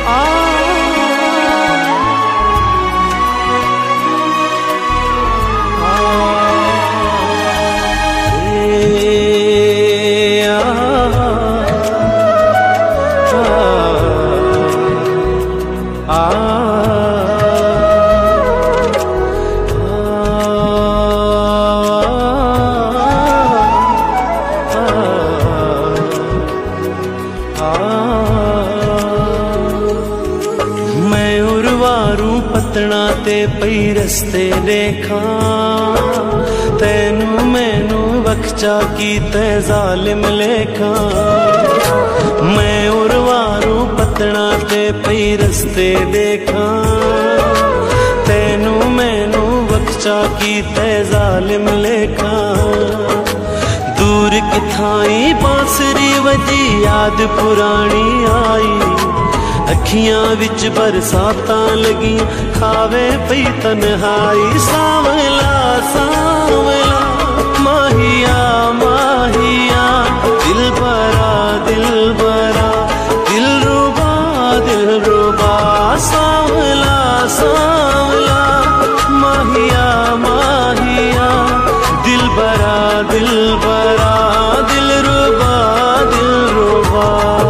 पई रस्ते देखा तैनू मैनू बख्चा की ते जालिम लेखा। मैं उरवारू पतना ते पई रस्ते देखा तैनू मैनू बख्चा की ते जालिम लेखा। दूर किथाई बांसुरी वजी याद पुरानी आई अखियां विच बरसातां लगी खावे पई तन्हाई। सांवला सांवला माहिया माहिया दिल बरा दिल बरा दिल रुबा सांवला सांवला माहिया माहिया दिल बरा दिल बरा दिल रुबा दिल रुबा।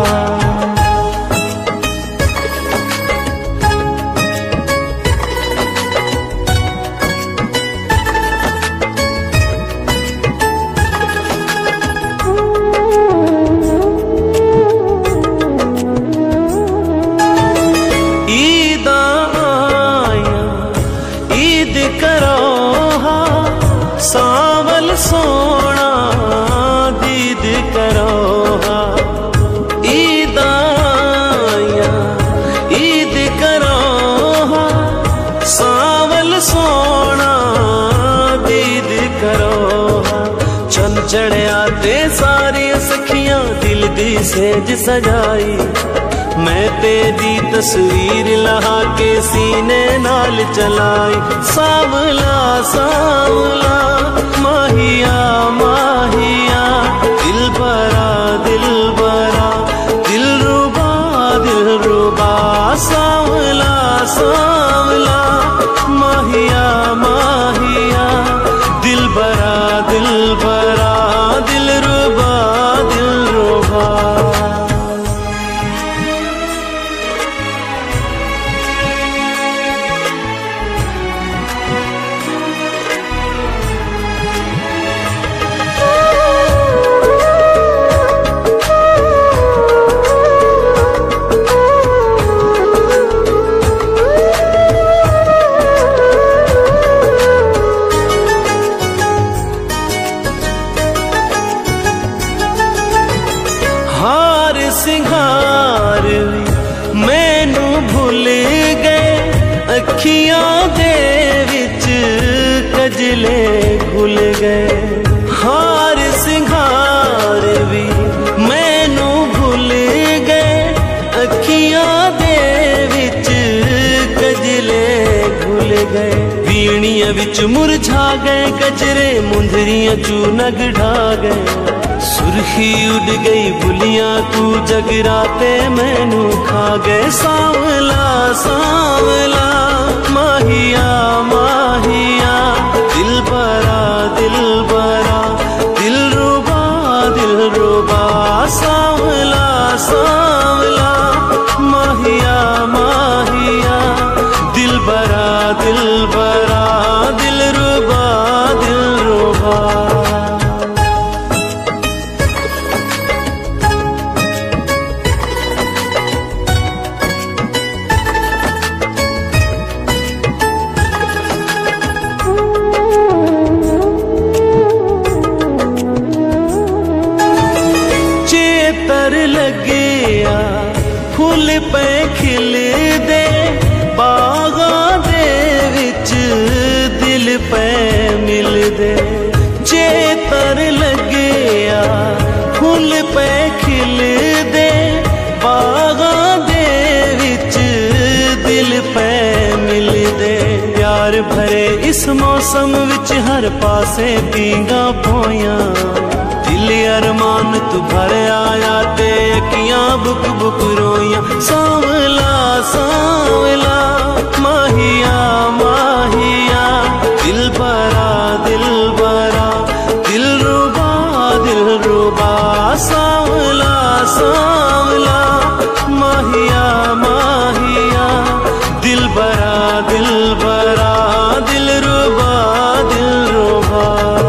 सावल सोना दीद करो ईद आया ईद करो सावल सोना दीद करो। चंद चढ़िया ते सारी सखियां दिल दी सेज सजाई मैं तेरी तस्वीर लहा के सीने नाल चलाई। सांवला सांवला माहिया माहिया दिल बरा दिल बरा दिल रुबा सांवला सांवला माहिया माहिया दिल बरा दिल बरा दिल रुबा दिल रुबा। हार सिंगार मैनू भुल गए अखियां दे विच कजले घुल गए। हार सिंगार भी मैनू भुल गए अखियां दे विच कजले घुल गए। वीणियां विच मुरझा गए गजरे मुंदरियां चूनग ढा गए। सुर्खी उड़ गई बुलियां तू जगराते मैनू खा गए। सांवला सांवला माहिया माहिया दिल बरा दिल बरा दिल रुबा सांवला सांवला माहिया माहिया दिल बरा दिल बरा दिल रुबा दिल रुबा। चेतर लगिया फुल पे खिल दे बागा दे विच दिल पे मिल दे। चेतर लगिया फुल पे खिल दे बागा दे विच दिल पे मिल दे। प्यार भरे इस मौसम विच हर पासे पींगा पोया दिल अरमान तू भर आया ते अखियां बुक बुक रोइयां। सांवला सांवला, माहिया माहिया दिलबरा दिलबरा, दिलरुबा दिलरुबा।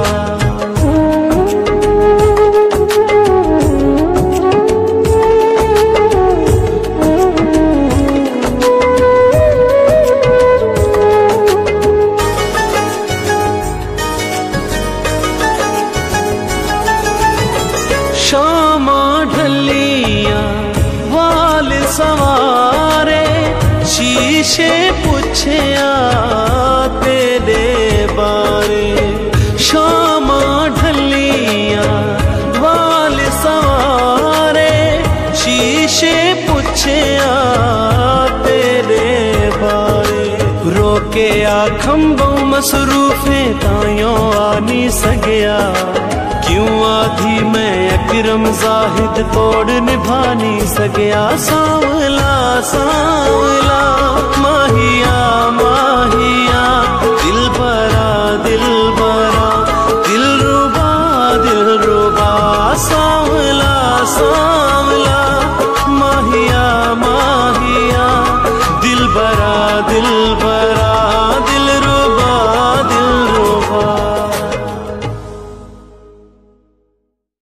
शामा ढलिया वाल सवारे, शीशे पुछया तेरे बारे। शामा ढलिया वाल सवारे, शीशे पुछया तेरे बारे। रोके खंबों मसरूफे तायों आनी सगया, क्यों आधी मैं अकरम जाहिद तोड़ निभानी सगया। सांवला सांवला माहिया